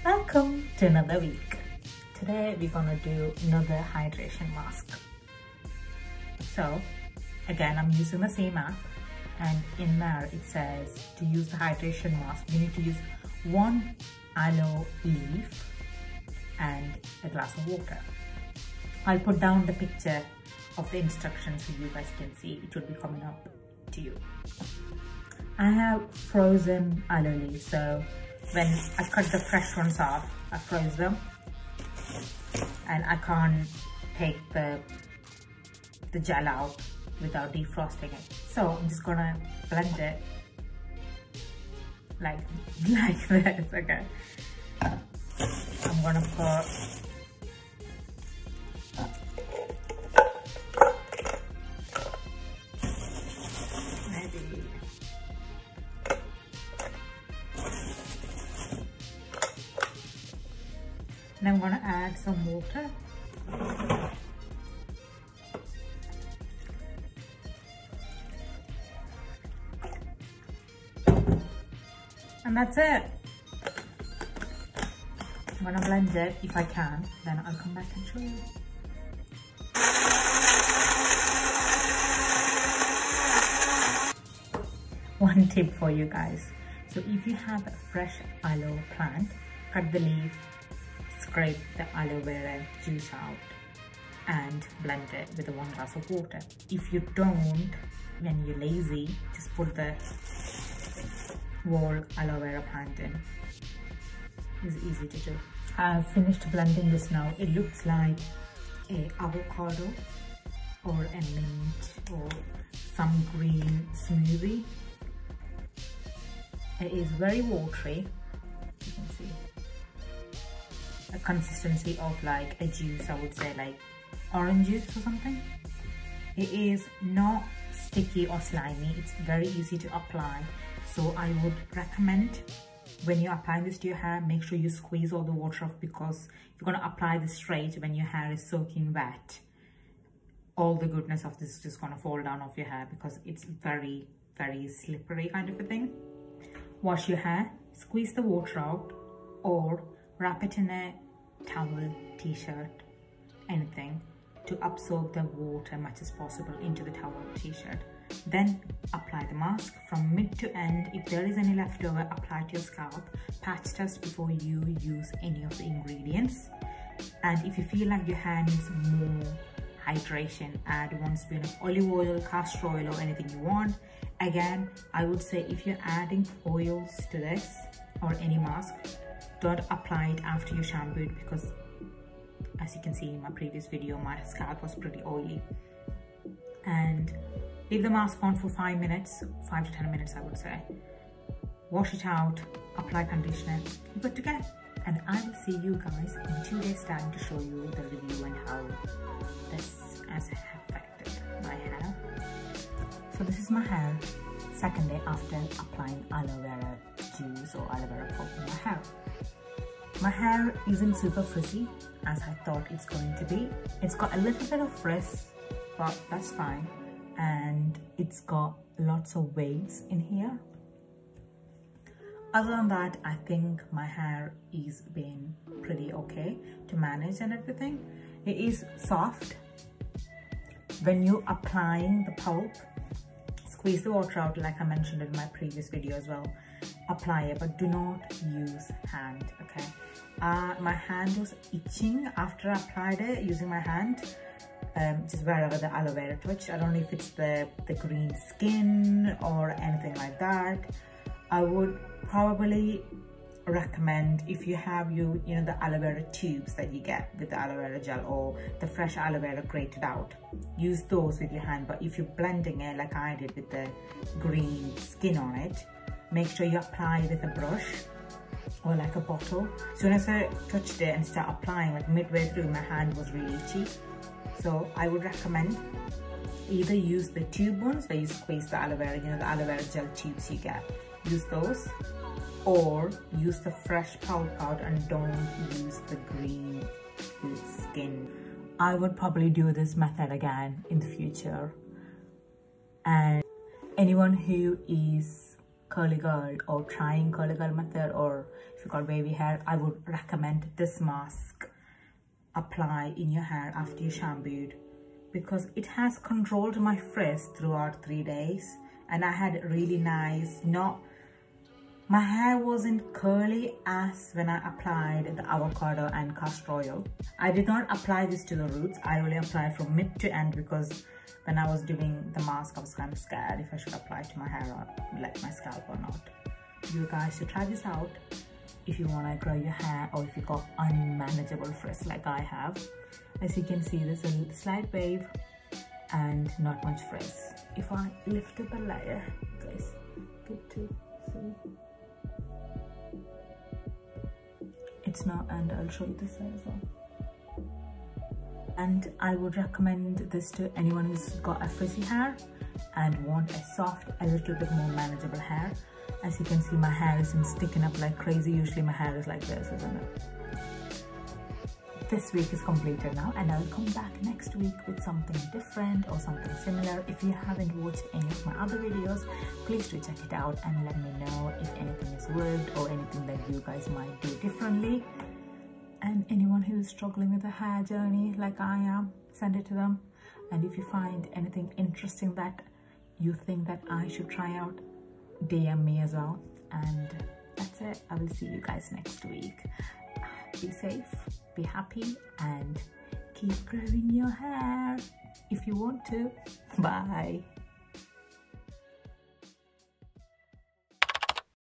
Welcome to another week. Today we're gonna do another hydration mask. So again, I'm using the same app, and in there it says to use the hydration mask you need to use 1 aloe leaf and a glass of water. I'll put down the picture of the instructions so you guys can see. It will be coming up to you. I have frozen aloe leaves, so when I cut the fresh ones off, I froze them, and I can't take the gel out without defrosting it. So I'm just gonna blend it like this, okay? I'm gonna put maybe and I'm gonna add some water. And that's it. I'm gonna blend it if I can, then I'll come back and show you. One tip for you guys. So if you have a fresh aloe plant, cut the leaf, scrape the aloe vera juice out and blend it with 1 glass of water. If you don't, when you're lazy, just put the whole aloe vera plant in. It's easy to do. I've finished blending this now. It looks like a avocado or a mint or some green smoothie. It is very watery, you can see. A consistency of like a juice, I would say like orange juice or something. It is not sticky or slimy. It's very easy to apply. So I would recommend when you're applying this to your hair, make sure you squeeze all the water off, because if you're gonna apply this straight when your hair is soaking wet, all the goodness of this is just gonna fall down off your hair because it's very, very slippery kind of a thing. Wash your hair, squeeze the water out, or wrap it in a towel, t-shirt, anything to absorb the water much as possible into the towel or t-shirt. Then apply the mask from mid to end. If there is any leftover, apply it to your scalp. Patch test before you use any of the ingredients. And if you feel like your hair needs more hydration, add 1 spoon of olive oil, castor oil, or anything you want. Again, I would say if you're adding oils to this or any mask, don't apply it after you shampooed, because as you can see in my previous video, my scalp was pretty oily. And leave the mask on for 5 minutes, 5 to 10 minutes I would say. Wash it out, apply conditioner, you're good to go. And I will see you guys in 2 days time to show you the review and how this has affected my hair. So this is my hair, 2nd day after applying aloe vera juice or aloe vera pulp in my hair. My hair isn't super frizzy as I thought it's going to be. It's got a little bit of frizz, but that's fine. And it's got lots of waves in here. Other than that, I think my hair is been pretty okay to manage and everything. It is soft. When you applying the pulp, squeeze the water out like I mentioned in my previous video as well. Apply it, but do not use hand, okay? My hand was itching after I applied it using my hand. Just wherever the aloe vera touched. I don't know if it's the green skin or anything like that. I would probably recommend, if you have you know the aloe vera tubes that you get with the aloe vera gel or the fresh aloe vera grated out, use those with your hand. But if you're blending it like I did with the green skin on it, make sure you apply with a brush or like a bottle. As soon as I touched it and start applying, like midway through, my hand was really itchy. So I would recommend either use the tube ones where you squeeze the aloe vera, you know the aloe vera gel tubes you get, use those, or use the fresh pulp out and don't use the green skin. I would probably do this method again in the future. And anyone who is curly girl or trying curly girl method, or if you got wavy hair, I would recommend this mask. Apply in your hair after you shampooed, because it has controlled my frizz throughout 3 days, and I had really nice, my hair wasn't curly as when I applied the avocado and castor oil. I did not apply this to the roots. I only applied from mid to end, because when I was doing the mask, I was kind of scared if I should apply it to my hair or like my scalp or not. You guys should try this out if you want to grow your hair, or if you got unmanageable frizz like I have. As you can see, there's a slight wave and not much frizz. If I lift up a layer, guys, get to see. It's not, and I'll show you this side as well. And I would recommend this to anyone who's got a frizzy hair and want a soft, a little bit more manageable hair. As you can see, my hair isn't sticking up like crazy. Usually my hair is like this, isn't it? This week is completed now, and I'll come back next week with something different or something similar. If you haven't watched any of my other videos, please do check it out and let me know if anything has worked or anything that you guys might do differently. And anyone who is struggling with a hair journey like I am, send it to them. And if you find anything interesting that you think that I should try out, DM me as well. And that's it. I will see you guys next week. Be safe, be happy, and keep growing your hair if you want to. Bye.